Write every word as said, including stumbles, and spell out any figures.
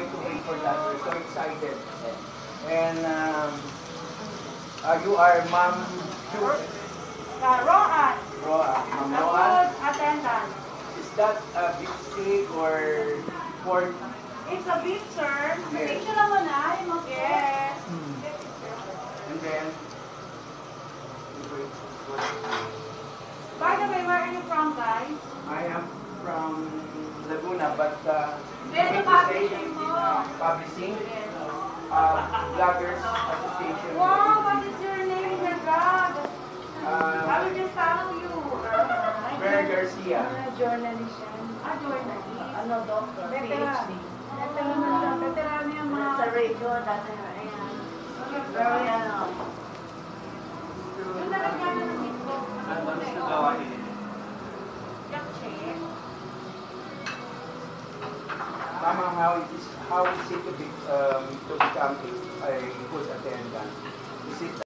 trying to wait for that. We're so excited. And um, uh, you are Ma'am Uh, Roan. Roa. Ma'am A Roa. good attendant. Is that a beef steak or pork? It's a beef, sir. Yes. Picture naman na. Yes. And then, By the way, where are you from, guys? I am from Laguna, but uh, There's a publishing mo. publishing, uh, Bloggers Association. Wow, what is your name in your blog? Uh, I will just follow you. Mary Garcia. Journalist yan. Ah, journalist. Ano, doctor, Veteran. PhD. Veteran na siya. Veteran yung mga... Sa radio, dati na, ayan. Very, ano. Yung nalagyan na ng mismo. Ano mas nagawa niyo? Jack check. Mama, how is how is it to be um, to become a, a good attendant? Is it